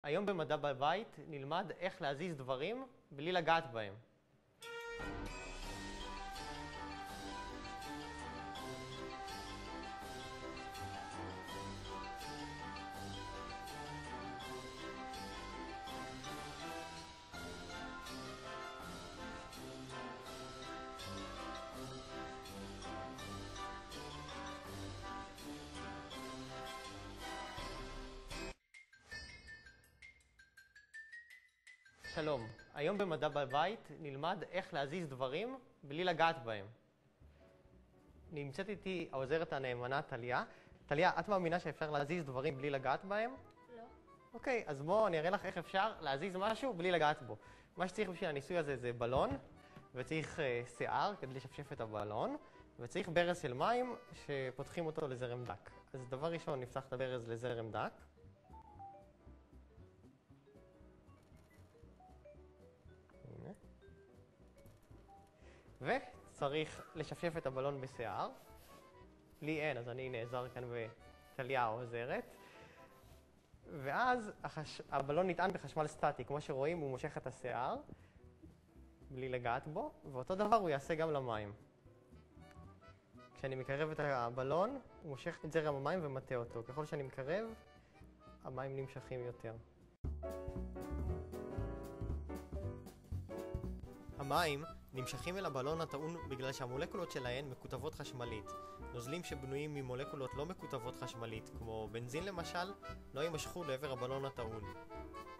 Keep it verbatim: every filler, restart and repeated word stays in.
היום במדע בבית נלמד איך להזיז דברים בלי לגעת בהם. שלום, היום במדע בבית נלמד איך להזיז דברים בלי לגעת בהם. נמצאת איתי העוזרת הנאמנה טליה. טליה, את מאמינה שאפשר להזיז דברים בלי לגעת בהם? לא. אוקיי, אז בואו אני אראה לך איך אפשר להזיז משהו בלי לגעת בו. מה שצריך בשביל הניסוי הזה זה בלון, וצריך uh, שיער כדי לשפשף את הבלון, וצריך ברז של מים שפותחים אותו לזרם דק. אז דבר ראשון נפתח את הברז לזרם דק. וצריך לשפשף את הבלון בשיער. לי אין, אז אני נעזר כאן בטליה העוזרת. ואז החש... הבלון נטען בחשמל סטטי. כמו שרואים, הוא מושך את השיער בלי לגעת בו, ואותו דבר הוא יעשה גם למים. כשאני מקרב את הבלון, הוא מושך את זרם המים ומטה אותו. ככל שאני מקרב, המים נמשכים יותר. המים נמשכים אל הבלון הטעון בגלל שהמולקולות שלהן מקוטבות חשמלית. נוזלים שבנויים ממולקולות לא מקוטבות חשמלית, כמו בנזין למשל, לא יימשכו לעבר הבלון הטעון.